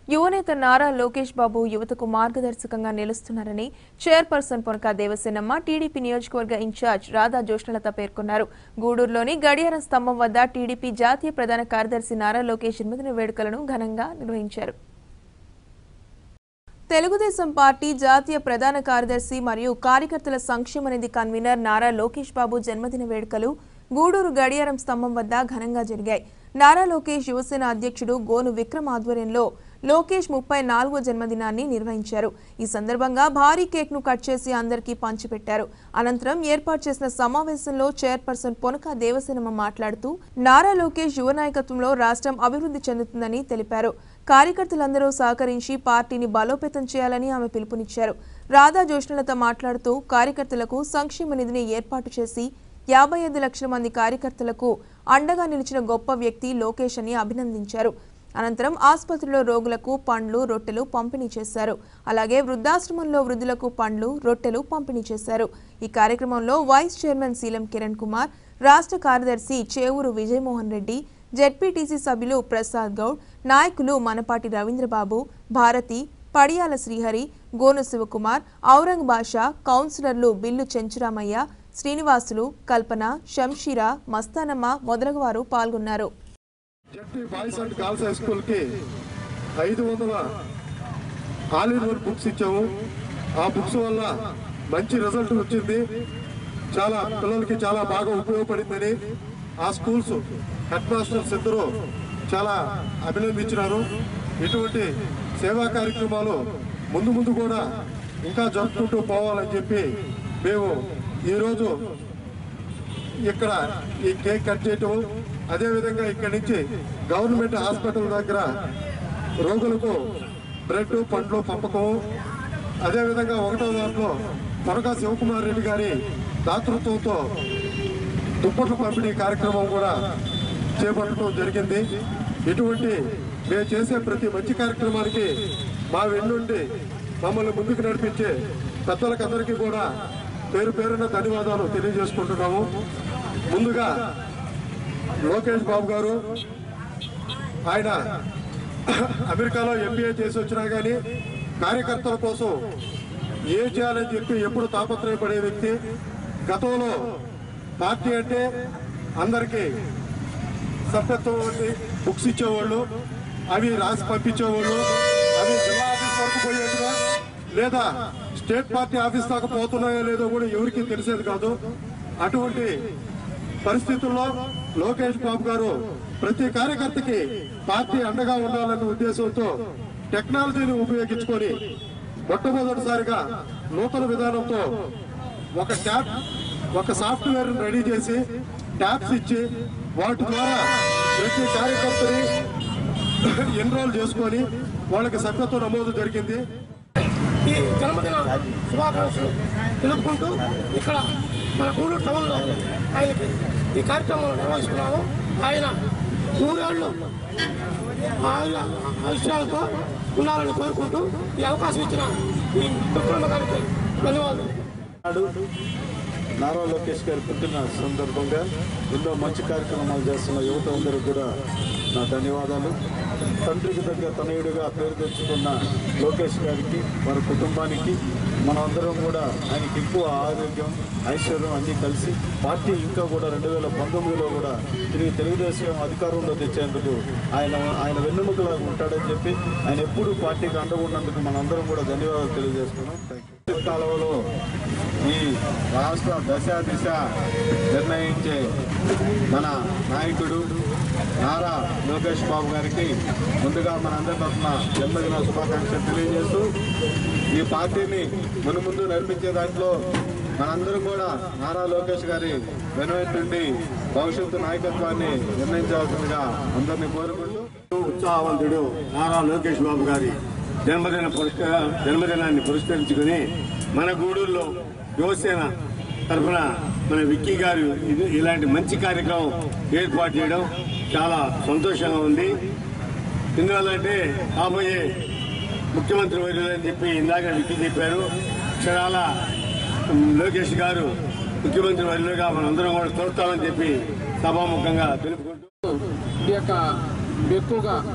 యువనేత నారా లోకేష్ బాబు యువతకు మార్గదర్శకంగా నిలుస్తున్నారని చైర్పర్సన్ పొనక దేవసేనమ్మ టీడీపీ నియోజకవర్గ ఇన్ఛార్జ్ రాధా జోష్నలత పేర్కొన్నారు. గూడూరులోని గడియారం స్తంభం వద్ద టీడీపీ జాతీయ ప్రధాన కార్యదర్శి నారా లోకేష్ జన్మదిన వేడుకలను ఘనంగా నిర్వహించారు. తెలుగుదేశం పార్టీ జాతీయ ప్రధాన కార్యదర్శి మరియు కార్యకర్తల సంక్షేమ నిధి కన్వీనర్ నారా లోకేష్ బాబు జన్మదిన వేడుకలు గూడూరు గడియారం స్తంభం వద్ద ఘనంగా జరిగాయి. నారా లోకేష్ యువసేన అధ్యక్షుడు గోను విక్రమ్ ఆధ్వర్యంలో లోకేష్ 34వ జన్మదినాన్ని నిర్వహించారు. ఈ సందర్భంగా భారీ కేక్ ను కట్ చేసి అందరికీ పంచిపెట్టారు. అనంతరం ఏర్పాటు చేసిన సమావేశంలో చైర్పర్సన్ పొనక దేవసేనమ్మ మాట్లాడుతూ నారా లోకేష్ యువ నాయకత్వంలో రాష్ట్రం అభివృద్ధి చెందుతుందని తెలిపారు. కార్యకర్తలందరూ సహకరించి పార్టీని బలోపేతం చేయాలని ఆమె పిలుపునిచ్చారు. రాధా జోష్నలత మాట్లాడుతూ కార్యకర్తలకు సంక్షేమ నిధిని ఏర్పాటు చేసి 55 లక్షల మంది కార్యకర్తలకు అండగా నిలిచిన గొప్ప వ్యక్తి లోకేష్ అని అభినందించారు. అనంతరం ఆసుపత్రిలో రోగులకు పండ్లు రొట్టెలు పంపిణీ చేశారు. అలాగే వృద్ధాశ్రమంలో వృద్ధులకు పండ్లు రొట్టెలు పంపిణీ చేశారు. ఈ కార్యక్రమంలో వైస్ చైర్మన్ సీలం కిరణ్ కుమార్, రాష్ట్ర కార్యదర్శి చేవూరు విజయమోహన్ రెడ్డి, జెడ్పీటీసీ సభ్యులు ప్రసాద్ గౌడ్, నాయకులు మనపాటి రవీంద్రబాబు, భారతి, పడియాల శ్రీహరి, గోను శివకుమార్, ఔరంగ్ బాషా, కౌన్సిలర్లు బిల్లు చెంచురామయ్య, శ్రీనివాసులు, కల్పన, శంషీరా, మస్తానమ్మ మొదలగువారు పాల్గొన్నారు. ZP boys and girls high school కి 500 ఆల్-ఇన్-వన్ బుక్స్ ఇచ్చాము. ఆ బుక్స్ వల్ల మంచి రిజల్ట్ వచ్చింది. చాలా పిల్లలకి చాలా బాగా ఉపయోగపడిందని ఆ స్కూల్స్ హెడ్ మాస్టర్స్ ఇద్దరు చాలా అభినందించినారు. ఇటువంటి సేవా కార్యక్రమాలు ముందు కూడా ఇంకా జరుపుకుంటూ పోవాలని చెప్పి మేము ఈరోజు ఇక్కడ ఈ కేక్ కట్ చేయటం, అదేవిధంగా ఇక్కడి నుంచి గవర్నమెంట్ హాస్పిటల్ దగ్గర రోగులకు బ్రెడ్ పండ్లు పంపకం, అదేవిధంగా 1వ వార్డులో పొనక శివకుమార్ రెడ్డి గారి దాతృత్వంతో దుప్పట్ల పంపిణీ కార్యక్రమం కూడా చేపట్టడం జరిగింది. ఇటువంటి మేము చేసే ప్రతి మంచి కార్యక్రమానికి మా వెన్నుండి మమ్మల్ని ముందుకు నడిపించే పెద్దలకందరికీ కూడా పేరు పేరున ధన్యవాదాలు తెలియజేసుకుంటున్నాము. ముందుగా లోకేష్ బాబు గారు ఆయన అమెరికాలో MBA చేసి వచ్చినా కానీ కార్యకర్తల కోసం ఏం చేయాలని చెప్పి ఎప్పుడు తాపత్రయపడే వ్యక్తి. గతంలో పార్టీ అంటే అందరికీ సభ్యత్వం బుక్స్ ఇచ్చేవాళ్ళు, అవి రాసి పంపించేవాళ్ళు, అవి జిల్లా ఆఫీస్ వరకు పోయేట్టుగా లేదా స్టేట్ పార్టీ ఆఫీస్ దాకా పోతున్నాయో లేదో కూడా ఎవరికి తెలిసేది కాదు. అటువంటి పరిస్థితుల్లో లోకేష్ బాబు గారు ప్రతి కార్యకర్తకి పార్టీ అండగా ఉండాలనే ఉద్దేశంతో టెక్నాలజీని ఉపయోగించుకొని మొట్టమొదటిసారిగా నూతన విధానంతో ఒక సాఫ్ట్వేర్ రెడీ చేసి ట్యాబ్స్ ఇచ్చి వాటి ద్వారా ప్రతి కార్యకర్తని ఎన్రోల్ చేసుకొని వాళ్ళకి సభ్యత్వ నమోదు జరిగింది. ఈ జన్మదిన శుభాకాంక్షలు తెలుపుకుంటూ ఇక్కడ మన గూడూరు టౌన్లో ఆయనకి ఈ కార్యక్రమం నిర్వహిస్తున్నాము. ఆయన 100 ఏళ్ళు ఆయుష్యాలతో ఉండాలని కోరుకుంటూ ఈ అవకాశం ఇచ్చిన ఈ విక్రమ గారికి ధన్యవాదాలు. నారా లోకేష్ గారి పుట్టిన సందర్భంగా ఎన్నో మంచి కార్యక్రమాలు చేస్తున్న యువత అందరూ కూడా నా ధన్యవాదాలు. తండ్రికి దగ్గర తనయుడిగా పేరు తెచ్చుకున్న లోకేష్ గారికి, వారి కుటుంబానికి, మనమందరం కూడా ఆయనకి ఎక్కువ ఆరోగ్యం ఐశ్వర్యం అన్నీ కలిసి పార్టీ ఇంకా కూడా 2019లో కూడా తిరిగి తెలుగుదేశం అధికారంలో తెచ్చేందుకు ఆయన వెన్నెముకలాగా ఉంటాడని చెప్పి ఆయన ఎప్పుడూ పార్టీకి అండగా ఉన్నందుకు మనందరం కూడా ధన్యవాదాలు తెలియజేసుకున్నాం. కాలంలో ఈ రాష్ట్ర దిశ నిర్ణయించే మన నాయకుడు నారా లోకేష్ బాబు గారికి ముందుగా మనందరి తరఫున జన్మదిన శుభాకాంక్షలు తెలియజేస్తూ ఈ పార్టీని ముందు నడిపించే దాంట్లో మనందరం కూడా నారా లోకేష్ గారి వెనువెంటుండి భవిష్యత్తు నాయకత్వాన్ని నిర్ణయించవలసిందిగా అందరినీ కోరుకుంటూ ఉత్సాహవంతుడు నారా లోకేష్ బాబు గారి జన్మదినాన్ని పురస్కరించుకుని మన గూడూరులో యువసేన తరఫున మన విక్కీ గారు ఇలాంటి మంచి కార్యక్రమం ఏర్పాటు చేయడం చాలా సంతోషంగా ఉంది. ఎందువల్లంటే కాబోయే ముఖ్యమంత్రి వర్యులు అని చెప్పి ఇందాక విక్కీ చెప్పారు. క్షణాల లోకేష్ గారు ముఖ్యమంత్రి వర్యులుగా మనందరం కూడా చూస్తామని చెప్పి సభాముఖంగా తెలుపుకుంటూ ఈ యొక్క ఎక్కువగా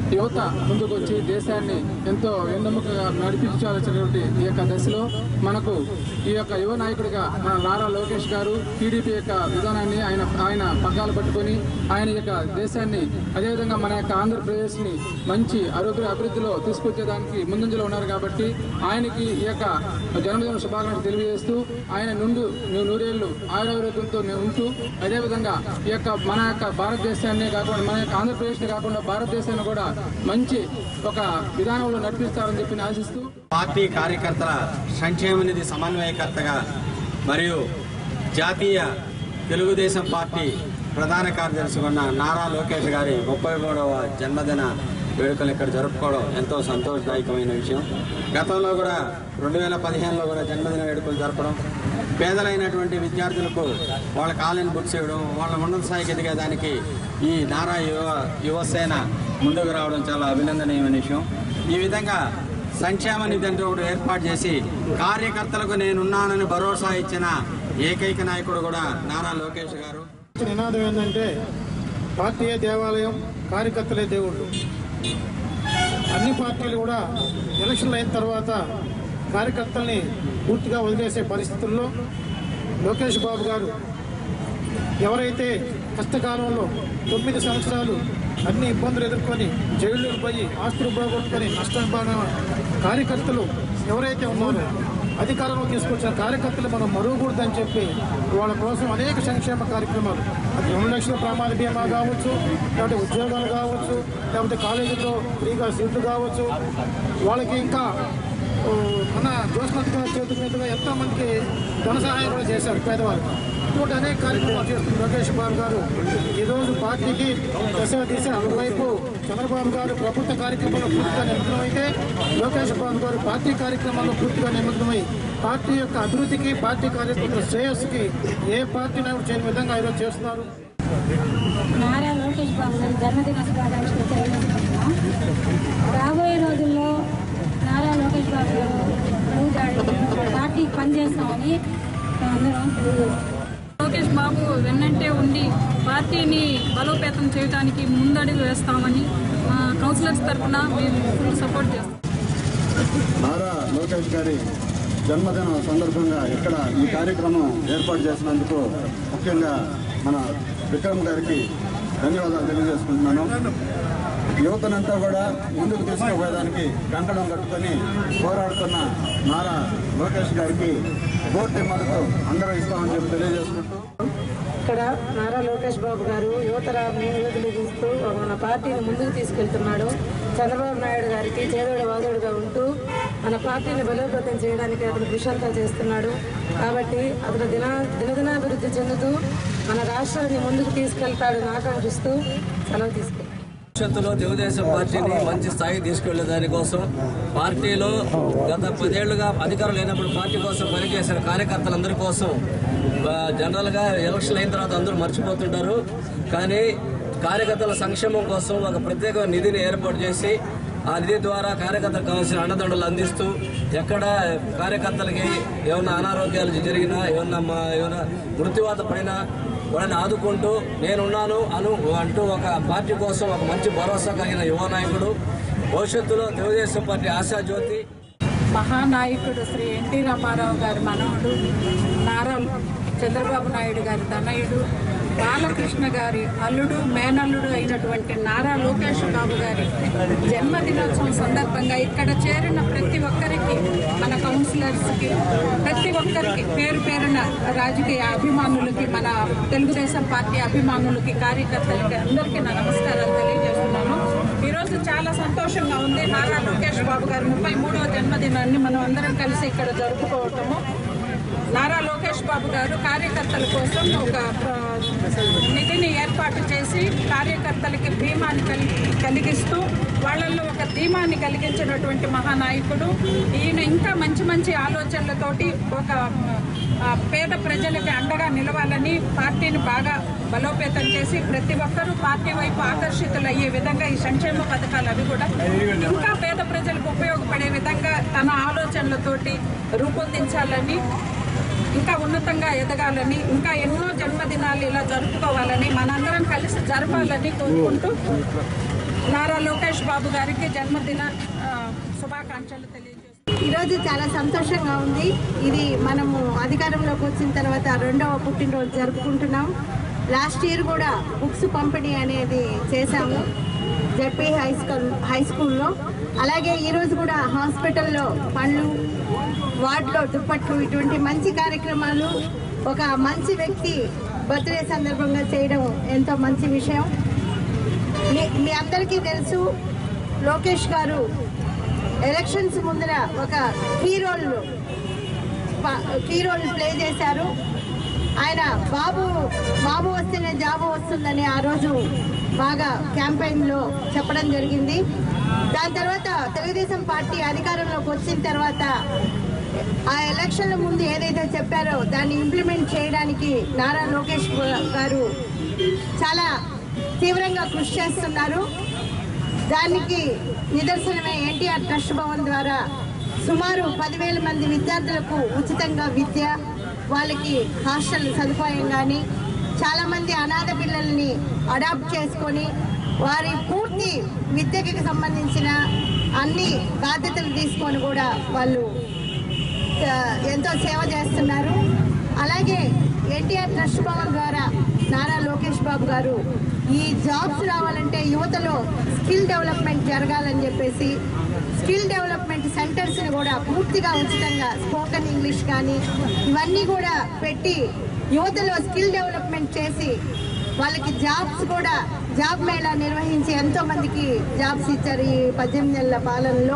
యువత ముందుకు వచ్చి దేశాన్ని ఎంతో వెన్నెముకగా నడిపించాల్సినటువంటి ఈ యొక్క దశలో మనకు ఈ యొక్క యువ నాయకుడిగా మన నారా లోకేష్ గారు టీడీపీ యొక్క విధానాన్ని ఆయన పగ్గాలు పట్టుకొని ఆయన యొక్క దేశాన్ని అదేవిధంగా మన యొక్క ఆంధ్రప్రదేశ్ని మంచి అభివృద్ధిలో తీసుకొచ్చేదానికి ముందంజలో ఉన్నారు కాబట్టి ఆయనకి ఈ యొక్క జన్మదిన శుభాకాంక్షలు తెలియజేస్తూ ఆయన నూరేళ్లు ఆయురారోగ్యంతో ఉంటూ అదేవిధంగా ఈ యొక్క మన యొక్క భారతదేశాన్ని కాకుండా మన యొక్క ఆంధ్రప్రదేశ్ని కాకుండా భారతదేశాన్ని కూడా మంచి ఒక విధానంలో నడిపిస్తారని చెప్పి ఆశిస్తూ పార్టీ కార్యకర్తల సంక్షేమ నిధి సమన్వయకర్తగా మరియు జాతీయ తెలుగుదేశం పార్టీ ప్రధాన కార్యదర్శి ఉన్న నారా లోకేష్ గారి 33వ జన్మదిన వేడుకలు ఇక్కడ జరుపుకోవడం ఎంతో సంతోషదాయకమైన విషయం. గతంలో కూడా 2015లో కూడా జన్మదిన వేడుకలు జరపడం, పేదలైనటువంటి విద్యార్థులకు వాళ్ళ కాలేజీ బుక్స్ ఇవ్వడం, వాళ్ళ ఉన్నత స్థాయికి ఎదిగేదానికి ఈ నారా యువసేన ముందుకు రావడం చాలా అభినందనీయమైన విషయం. ఈ విధంగా సంక్షేమ నిధి అంటూ ఒకటి ఏర్పాటు చేసి కార్యకర్తలకు నేనున్నానని భరోసా ఇచ్చిన ఏకైక నాయకుడు కూడా నారా లోకేష్ గారు. నినాదం ఏంటంటే పార్టీయే దేవాలయం, కార్యకర్తలే దేవుళ్ళు. అన్ని పార్టీలు కూడా ఎలక్షన్లు అయిన తర్వాత కార్యకర్తల్ని పూర్తిగా వదిలేసే పరిస్థితుల్లో లోకేష్ బాబు గారు ఎవరైతే కష్టకాలంలో 9 సంవత్సరాలు అన్ని ఇబ్బందులు ఎదుర్కొని జైళ్ళకు పోయి ఆస్తులు పోగొట్టుకొని నష్టపోయిన కార్యకర్తలు ఎవరైతే ఉన్నారో అధికారంలో తీసుకొచ్చిన కార్యకర్తలు మనం మరువకూడదని చెప్పి వాళ్ళ కోసం అనేక సంక్షేమ కార్యక్రమాలు, అది 2 లక్షల ప్రమాద బీమా కావచ్చు, లేకపోతే ఉద్యోగాలు కావచ్చు, లేకపోతే కాలేజీలో ఫ్రీగా సీట్లు కావచ్చు, వాళ్ళకి ఇంకా మన జోస్మత్ గారి చేతుల మీదుగా ఎంతోమందికి ధన సహాయం కూడా చేశారు పేదవాళ్ళు. ఇటువంటి అనేక కార్యక్రమాలు చేస్తున్న లోకేష్ బాబు గారు ఈరోజు పార్టీకి దశ ఒకవైపు చంద్రబాబు గారు ప్రభుత్వ కార్యక్రమంలో పూర్తిగా నిమగ్నమైతే లోకేష్ బాబు గారు పార్టీ కార్యక్రమాల్లో పూర్తిగా నిమగ్నమై పార్టీ యొక్క అభివృద్ధికి, పార్టీ కార్యకర్తల శ్రేయస్సుకి ఏ పార్టీ నాయకుడు చేయని విధంగా ఈరోజు చేస్తున్నారు. నారా లోకేష్ బాబు గారి జన్మదిన శుభాకాంక్షలు తెలియజేస్తున్నాం. రాబోయే రోజుల్లో నారా లోకేష్ బాబు గారు పార్టీకి పనిచేస్తామని అందరం తెలియజేస్తాం. లోకేష్ బాబు వెన్నంటే ఉండి పార్టీని బలోపేతం చేయడానికి ముందడుగు వేస్తామని మా కౌన్సిలర్స్ తరఫున మేము ఫుల్ సపోర్ట్ చేస్తాం. నారా లోకేష్ గారి జన్మదిన సందర్భంగా ఇక్కడ ఈ కార్యక్రమం ఏర్పాటు చేసినందుకు ముఖ్యంగా మన విక్రమ్ గారికి ధన్యవాదాలు తెలియజేసుకుంటున్నాను. యువతనంతా కూడా ముందుకు తీసుకుపోయేదానికి కంకణం కట్టుకొని పోరాడుతున్న నారా లోకేష్ గారికి పూర్తి మద్దతు అందరూ ఇస్తామని చెప్పి తెలియజేసుకుంటూ ఇక్కడ నారా లోకేష్ బాబు గారు యువతరాన్ని తీస్తూ మన పార్టీని ముందుకు తీసుకెళ్తున్నాడు. చంద్రబాబు నాయుడు గారికి చేదోడు వాదోడుగా ఉంటూ మన పార్టీని బలోపేతం చేయడానికి అతను కృషి అంతా చేస్తున్నాడు. కాబట్టి అతను దినదినాభివృద్ధి చెందుతూ మన రాష్ట్రాన్ని ముందుకు తీసుకెళ్తాడని ఆకాంక్షిస్తూ సెలవు తీసుకెళ్తాడు. భవిష్యత్తులో తెలుగుదేశం పార్టీని మంచి స్థాయికి తీసుకెళ్లే దానికోసం పార్టీలో గత 10 ఏళ్లుగా అధికారం లేనప్పుడు పార్టీ కోసం పనిచేసిన కార్యకర్తలందరి కోసం జనరల్గా ఎలక్షన్ అయిన తర్వాత అందరూ మర్చిపోతుంటారు. కానీ కార్యకర్తల సంక్షేమం కోసం ఒక ప్రత్యేక నిధిని ఏర్పాటు చేసి ఆ నిధి ద్వారా కార్యకర్తలకు కావాల్సిన అండదండలు అందిస్తూ ఎక్కడ కార్యకర్తలకి ఏమన్నా అనారోగ్యాలు జరిగినా ఏమన్నా మృత్యువాత పడినా వాళ్ళని ఆదుకుంటూ నేనున్నాను అంటూ ఒక పార్టీ కోసం ఒక మంచి భరోసా కలిగిన యువ నాయకుడు, భవిష్యత్తులో తెలుగుదేశం పార్టీ ఆశాజ్యోతి. మహానాయకుడు శ్రీ ఎన్టీ రామారావు గారి మనవడు, నారా చంద్రబాబు నాయుడు గారి తనయుడు, బాలకృష్ణ గారి అల్లుడు మేనల్లుడు అయినటువంటి నారా లోకేష్ బాబు గారి జన్మదినోత్సవం సందర్భంగా ఇక్కడ చేరిన ప్రతి ఒక్కరికి, మన కౌన్సిలర్స్కి, ప్రతి ఒక్కరికి పేరు పేరున రాజకీయ అభిమానులకి, మన తెలుగుదేశం పార్టీ అభిమానులకి, కార్యకర్తలకి అందరికీ నా నమస్కారాలు తెలియజేస్తున్నాను. ఈరోజు చాలా సంతోషంగా ఉంది. నారా లోకేష్ బాబు గారి 33వ జన్మదినాన్ని మనం అందరం కలిసి ఇక్కడ జరుపుకోవటము. నారా లోకేష్ బాబు గారు కార్యకర్తల కోసం ఒక నిధిని ఏర్పాటు చేసి కార్యకర్తలకి ధీమాన్ని కలిగిస్తూ వాళ్ళల్లో ఒక ధీమాన్ని కలిగించినటువంటి మహానాయకుడు ఈయన. ఇంకా మంచి మంచి ఆలోచనలతోటి ఒక పేద ప్రజలకి అండగా నిలవాలని పార్టీని బాగా బలోపేతం చేసి ప్రతి ఒక్కరూ పార్టీ వైపు ఆకర్షితులయ్యే విధంగా ఈ సంక్షేమ పథకాలు అవి కూడా ఇంకా పేద ప్రజలకు ఉపయోగపడే విధంగా తన ఆలోచనలతోటి రూపొందించాలని, ఇంకా ఉన్నతంగా ఎదగాలని, ఇంకా ఎన్నో జన్మదినాలు ఇలా జరుపుకోవాలని, మనందరం కలిసి జరపాలని కోరుకుంటూ నారా లోకేష్ బాబు గారికి జన్మదిన శుభాకాంక్షలు తెలియజేస్తున్నాను. ఈరోజు చాలా సంతోషంగా ఉంది. ఇది మనము అధికారంలోకి వచ్చిన తర్వాత 2వ పుట్టినరోజు జరుపుకుంటున్నాం. లాస్ట్ ఇయర్ కూడా బుక్స్ పంపిణీ అనేది చేశాము జెడ్పీ హై స్కూల్లో. అలాగే ఈరోజు కూడా హాస్పిటల్లో పండ్లు, వార్డులో దుప్పట్లు, ఇటువంటి మంచి కార్యక్రమాలు ఒక మంచి వ్యక్తి బర్త్డే సందర్భంగా చేయడం ఎంతో మంచి విషయం. మీ అందరికీ తెలుసు, లోకేష్ గారు ఎలక్షన్స్ ముందర ఒక కీ రోల్ ప్లే చేశారు. ఆయన బాబు వస్తేనే జాబు వస్తుందని ఆ రోజు బాగా క్యాంపెయిన్లో చెప్పడం జరిగింది. దాని తర్వాత తెలుగుదేశం పార్టీ అధికారంలోకి వచ్చిన తర్వాత ఆ ఎలక్షన్ల ముందు ఏదైతే చెప్పారో దాన్ని ఇంప్లిమెంట్ చేయడానికి నారా లోకేష్ గారు చాలా తీవ్రంగా కృషి చేస్తున్నారు. దానికి నిదర్శనమే ఎన్టీఆర్ ట్రస్ట్ భవన్ ద్వారా సుమారు 10,000 మంది విద్యార్థులకు ఉచితంగా విద్య, వాళ్ళకి హాస్టల్ సదుపాయం కానీ, చాలామంది అనాథ పిల్లల్ని అడాప్ట్ చేసుకొని వారి పూర్తి విద్యకి సంబంధించిన అన్ని బాధ్యతలు తీసుకొని కూడా వాళ్ళు ఎంతో సేవ చేస్తున్నారు. అలాగే ఎన్టీఆర్ ట్రస్ట్ భవన్ ద్వారా నారా లోకేష్ బాబు గారు ఈ జాబ్స్ రావాలంటే యువతలో స్కిల్ డెవలప్మెంట్ జరగాలని చెప్పేసి స్కిల్ డెవలప్మెంట్ సెంటర్స్ని కూడా పూర్తిగా ఉచితంగా స్పోకెన్ ఇంగ్లీష్ కానీ ఇవన్నీ కూడా పెట్టి యువతలో స్కిల్ డెవలప్మెంట్ చేసి వాళ్ళకి జాబ్స్ కూడా జాబ్ మేళా నిర్వహించి ఎంతో మందికి జాబ్స్ ఇచ్చారు ఈ 18 నెలల పాలనలో.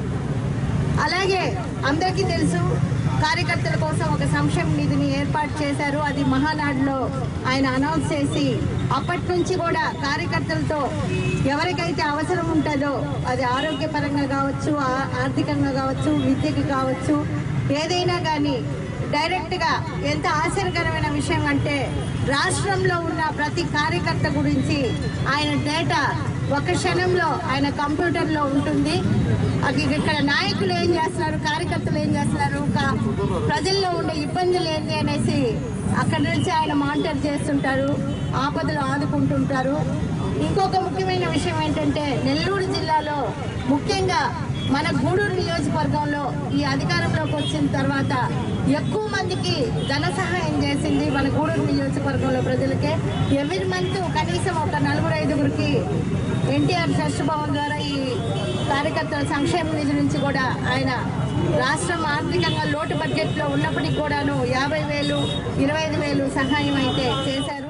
అలాగే అందరికీ తెలుసు, కార్యకర్తల కోసం ఒక సంక్షేమ నిధిని ఏర్పాటు చేశారు. అది మహానాడులో ఆయన అనౌన్స్ చేసి అప్పటి నుంచి కూడా కార్యకర్తలతో ఎవరికైతే అవసరం ఉంటుందో అది ఆరోగ్యపరంగా కావచ్చు, ఆర్థికంగా కావచ్చు, విద్యకి కావచ్చు, ఏదైనా కానీ డైరెక్ట్గా ఎంత ఆశ్చర్యకరమైన విషయం అంటే రాష్ట్రంలో ఉన్న ప్రతి కార్యకర్త గురించి ఆయన డేటా ఒక క్షణంలో ఆయన కంప్యూటర్లో ఉంటుంది. ఇక్కడ నాయకులు ఏం చేస్తున్నారు, కార్యకర్తలు ఏం చేస్తున్నారు, ప్రజల్లో ఉండే ఇబ్బందులు ఏంటి అనేసి అక్కడి నుంచి ఆయన మానిటర్ చేస్తుంటారు, ఆపదలు ఆదుకుంటుంటారు. ఇంకొక ముఖ్యమైన విషయం ఏంటంటే నెల్లూరు జిల్లాలో ముఖ్యంగా మన గూడూరు నియోజకవర్గంలో ఈ అధికారంలోకి వచ్చిన తర్వాత ఎక్కువ మందికి ధన సహాయం చేసింది మన గూడూరు నియోజకవర్గంలో ప్రజలకే. ఎవ్రీ మంత్ కనీసం ఒక 4-5గురికి ఎన్టీఆర్ ట్రస్ట్ భవన్ ద్వారా ఈ కార్యకర్తల సంక్షేమ నిధి నుంచి కూడా ఆయన రాష్ట్రం ఆర్థికంగా లోటు బడ్జెట్లో ఉన్నప్పటికీ కూడాను 50,000, 25,000 సహాయం అయితే చేశారు.